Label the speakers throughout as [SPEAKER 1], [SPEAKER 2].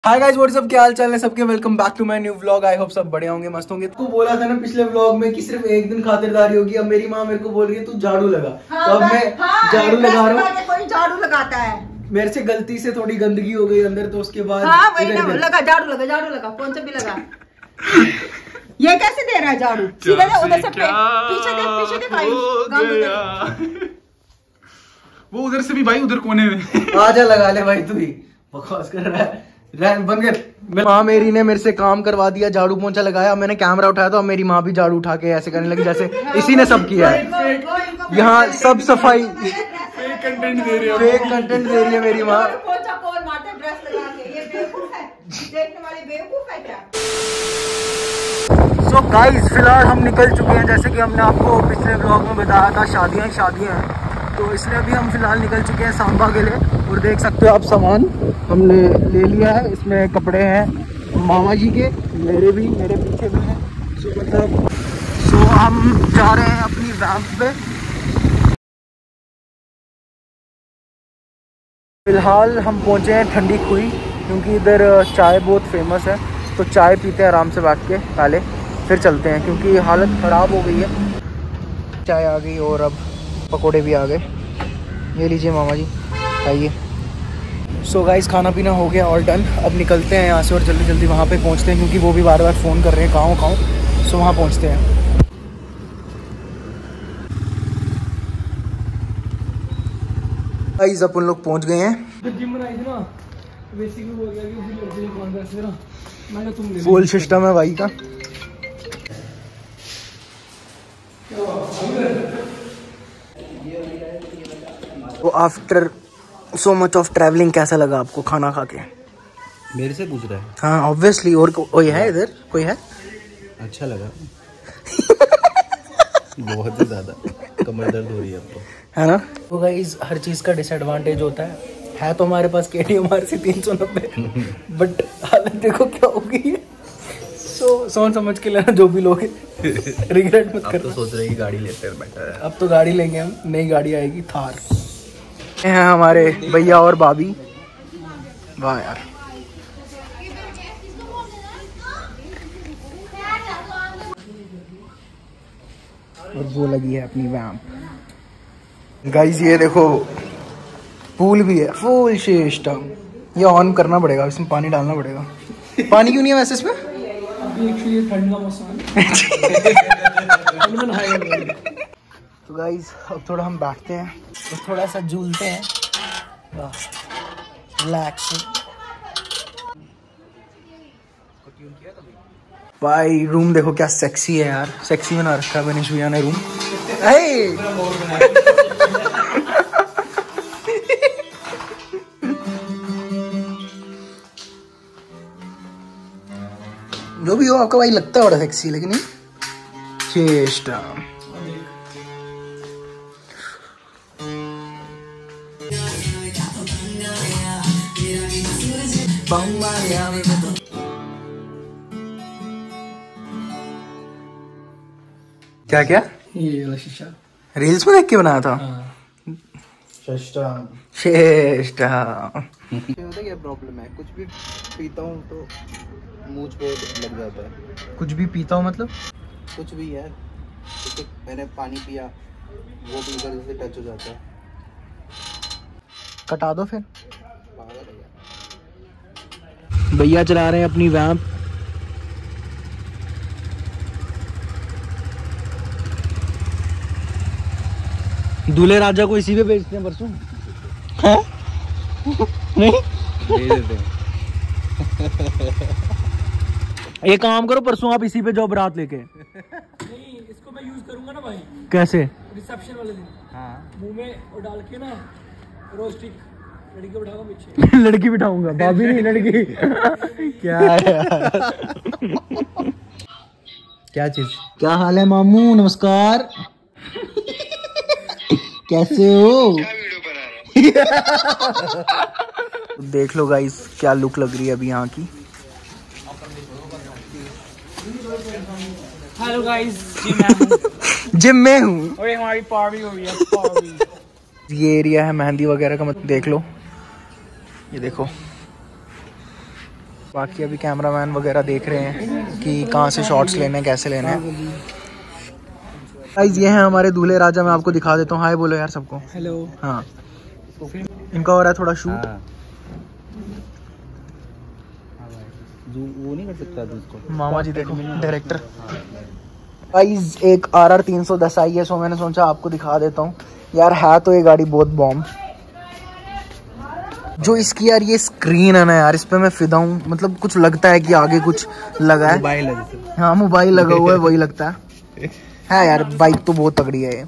[SPEAKER 1] Hi guys what's up, क्या हाल चाल है सबके। Welcome back to my new vlog. I hope सब बढ़िया होंगे, मस्त होंगे। तो बोला था ना पिछले व्लॉग में कि सिर्फ एक दिन खातिरदारी होगी। अब मेरी माँ मेरे को बोल रही है तू झाड़ू लगा।
[SPEAKER 2] हाँ,
[SPEAKER 1] तो अब मैं झाड़ू लगा रहा हूँ।
[SPEAKER 2] कोई झाड़ू लगाता है।
[SPEAKER 1] मेरे से गलती से थोड़ी गंदगी हो गई अंदर, तो उसके बाद
[SPEAKER 2] हाँ वही ना, लगा झाड़ू लगा कौन सा भी लगा। ये कैसे दे रहा है झाड़ू? सीधे दे, उधर से पीछे दे भाई।
[SPEAKER 3] वो उधर से भी भाई, उधर कोने में
[SPEAKER 1] आजा लगा ले भाई, तू ही बकवास कर रहा है। बंद कर। माँ मेरी ने मेरे से काम करवा दिया, झाड़ू पोंछा लगाया। मैंने कैमरा उठाया तो मेरी माँ भी झाड़ू उठा के ऐसे करने लगी जैसे इसी ने सब किया है। यहाँ सब सफाई
[SPEAKER 3] फेक कंटेंट दे रही है,
[SPEAKER 1] फेक कंटेंट दे रही है मेरी माँ। सो गाइस फिलहाल हम निकल चुके हैं, जैसे कि हमने आपको पिछले ब्लॉग में बताया था। शादियाँ हैं, तो इसलिए अभी हम फिलहाल निकल चुके हैं सांबा के लिए। और देख सकते हो आप सामान हमने ले लिया है। इसमें कपड़े हैं मामा जी के, मेरे भी, मेरे पीछे भी हैं। सो हम जा रहे हैं अपनी वैन पे। फिलहाल हम पहुंचे हैं ठंडी खुई, क्योंकि इधर चाय बहुत फेमस है। तो चाय पीते हैं आराम से बैठ के पहले, फिर चलते हैं, क्योंकि हालत ख़राब हो गई है। चाय आ गई और अब पकोड़े भी आ गए। ये लीजिए मामा जी, खाइए। सो गाइस खाना पीना हो गया और डन। अब निकलते हैं यहाँ से और जल्दी जल्दी वहाँ पे पहुँचते हैं, क्योंकि वो भी बार बार फ़ोन कर रहे हैं कहाँ। सो वहाँ पहुँचते हैं। गाइस अपन लोग पहुँच गए हैं।
[SPEAKER 4] जिम बनाई थी ना, बेसिकली बोल गया कि उसी लड़के की कौन करते ना, मैंने तुम ले
[SPEAKER 1] फुल सिस्टम है भाई का। तो after so much of travelling कैसा लगा आपको खाना खा के?
[SPEAKER 5] मेरे से पूछ रहा है?
[SPEAKER 1] हाँ ऑब्वियसली। और कोई है इधर? कोई है?
[SPEAKER 5] अच्छा लगा बहुत ही ज्यादा कमर दर्द हो रही है अब तो,
[SPEAKER 1] है ना। तो गाइस हर चीज़ का डिसएडवांटेज होता है तो हमारे पास KTM RC 390 बट हालत देखो क्या हो गई है। सो सोच समझ के लेना जो भी लोग रिग्रेट मत
[SPEAKER 5] अब
[SPEAKER 1] करना।
[SPEAKER 5] तो सोच रहे हैं कि गाड़ी लेते हैं बेटर है।
[SPEAKER 1] अब तो गाड़ी लेंगे हम, नई गाड़ी आएगी थार। हैं हमारे भैया और भाभी। वाह यार, और वो लगी है अपनी वैम्प। गाइस ये देखो पूल भी है, फुल सिस्टम। ये ऑन करना पड़ेगा, इसमें पानी डालना पड़ेगा। पानी क्यों नहीं है वैसे इसमें?
[SPEAKER 4] एक्चुअली ठंड का मौसम है।
[SPEAKER 1] तो गाइस अब थोड़ा हम बैठते हैं और थोड़ा सा झूलते हैं, रिलैक्स। भाई रूम देखो क्या सेक्सी है यार, सेक्सी बना रखा है बनीश भैया ने रूम। जो भी हो आपका भाई लगता है बड़ा सेक्सी, लेकिन चेष्टा। क्या क्या
[SPEAKER 4] ये शीशा
[SPEAKER 1] रील्स में देख के बनाया था?
[SPEAKER 5] शेष्टा क्या प्रॉब्लम है, कुछ भी पीता हूँ तो मुंह पे लग जाता है।
[SPEAKER 1] कुछ भी पीता हूँ मतलब?
[SPEAKER 5] कुछ भी है, जैसे मैंने पानी पिया वो भी इधर से टच हो जाता है।
[SPEAKER 1] कटा दो फिर।
[SPEAKER 5] पागल है यार।
[SPEAKER 1] भैया चला रहे हैं अपनी वैम्प। दूल्हे राजा को इसी पे बेचते हैं परसों। नहीं
[SPEAKER 5] ले देते हैं।
[SPEAKER 1] एक काम करो, परसों आप इसी पे जाओ बारात लेके।
[SPEAKER 4] नहीं, इसको मैं यूज करूंगा ना भाई।
[SPEAKER 1] कैसे?
[SPEAKER 4] रिसेप्शन वाले दिन
[SPEAKER 5] हाँ
[SPEAKER 4] मुंह में और डाल के ना, रोस्टिक लड़की को बिठाऊंगा पीछे।
[SPEAKER 1] लड़की बिठाऊंगा, भाभी नहीं लड़की। क्या है यार?
[SPEAKER 5] क्या चीज?
[SPEAKER 1] क्या हाल है मामू? नमस्कार। कैसे हो? देख लो गाइस क्या लुक लग रही है अभी यहाँ की।
[SPEAKER 4] हेलो गाइस,
[SPEAKER 1] जिम में हूँ।
[SPEAKER 4] और हमारी पार्टी हो रही है, पार्टी।
[SPEAKER 1] ये एरिया है मेहंदी वगैरह का, मत देख लो। ये देखो बाकी अभी कैमरामैन वगैरह देख रहे हैं कि कहाँ से शॉट्स लेने हैं, कैसे लेने हैं। गाइस ये हैं हमारे दूल्हे राजा, मैं आपको दिखा देता हूँ। हाय बोलो यार सबको।
[SPEAKER 4] हेलो।
[SPEAKER 1] हाँ इनका हो रहा है थोड़ा शूट।
[SPEAKER 5] वो नहीं कर सकता था उसको।
[SPEAKER 1] मामा जी देखो डायरेक्टर। गाइस एक RR 310 आई है, सो मैंने सोचा आपको दिखा देता हूँ यार। है तो ये गाड़ी बहुत बॉम्ब। जो इसकी यार ये स्क्रीन है ना यार, इस पे मैं फिदा हूँ। मतलब कुछ लगता है कि आगे कुछ लगा है।
[SPEAKER 5] मोबाइल है जैसे।
[SPEAKER 1] हाँ मोबाइल लगा हुआ है वही लगता है यार। बाइक तो बहुत तगड़ी है ये।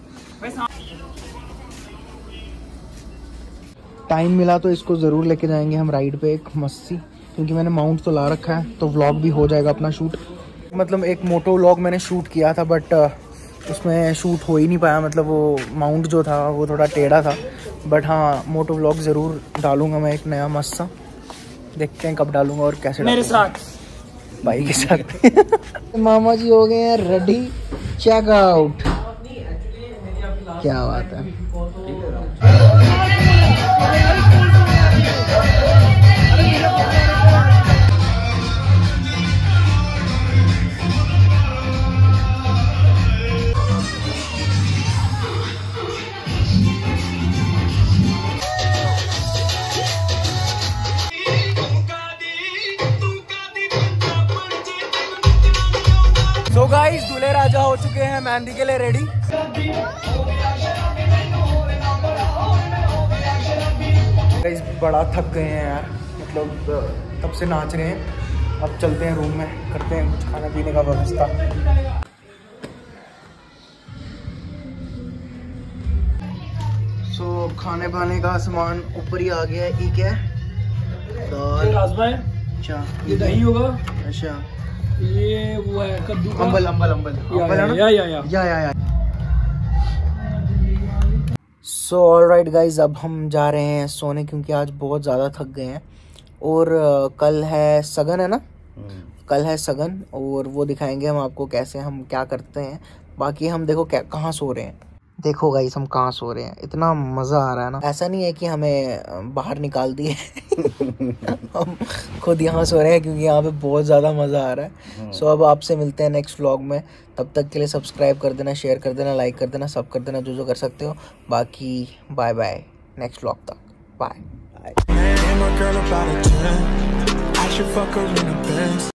[SPEAKER 1] टाइम मिला तो इसको ज़रूर लेके जाएंगे हम राइड पे एक मस्त सी, क्योंकि मैंने माउंट तो ला रखा है तो व्लॉग भी हो जाएगा अपना शूट। मतलब एक मोटो व्लॉग मैंने शूट किया था बट उसमें शूट हो ही नहीं पाया। मतलब वो माउंट जो था वो थोड़ा टेढ़ा था। बट हाँ मोटो व्लॉग ज़रूर डालूंगा मैं एक नया मस्त सा। देखते हैं कब डालूंगा और कैसे
[SPEAKER 4] मेरे साथ
[SPEAKER 1] भाई के साथ। मामा जी हो गए हैं रेडी, चेक आउट। क्या बात है। सो गाइस दूल्हे राजा हो चुके हैं मेहंदी के लिए रेडी। गाइस बड़ा थक गए हैं यार, मतलब तब से नाच रहे हैं। अब चलते हैं रूम में, करते हैं कुछ खाने पीने का व्यवस्था। सो खाने पाने का सामान ऊपर ही आ गया है। ये क्या है? दाल।
[SPEAKER 4] राजमा।
[SPEAKER 1] अच्छा
[SPEAKER 4] ये दही होगा।
[SPEAKER 1] अच्छा
[SPEAKER 4] ये वो है कद्दू का।
[SPEAKER 1] अम्बल अम्बल अम्बल अम्बल है ना? या। सो ऑलराइट गाइज, अब हम जा रहे हैं सोने क्योंकि आज बहुत ज़्यादा थक गए हैं। और कल है सगन, है ना? कल है सगन और वो दिखाएंगे हम आपको कैसे हम क्या करते हैं। बाकी हम देखो क्या कहाँ सो रहे हैं। देखो गाइस हम कहाँ सो रहे हैं। इतना मज़ा आ रहा है ना। ऐसा नहीं है कि हमें बाहर निकाल दिए हम खुद यहाँ सो रहे हैं क्योंकि यहाँ पे बहुत ज़्यादा मज़ा आ रहा है। सो अब आपसे मिलते हैं नेक्स्ट व्लॉग में। तब तक के लिए सब्सक्राइब कर देना, शेयर कर देना, लाइक कर देना, सब कर देना जो जो कर सकते हो। बाकी बाय बाय, नेक्स्ट व्लॉग तक बाय।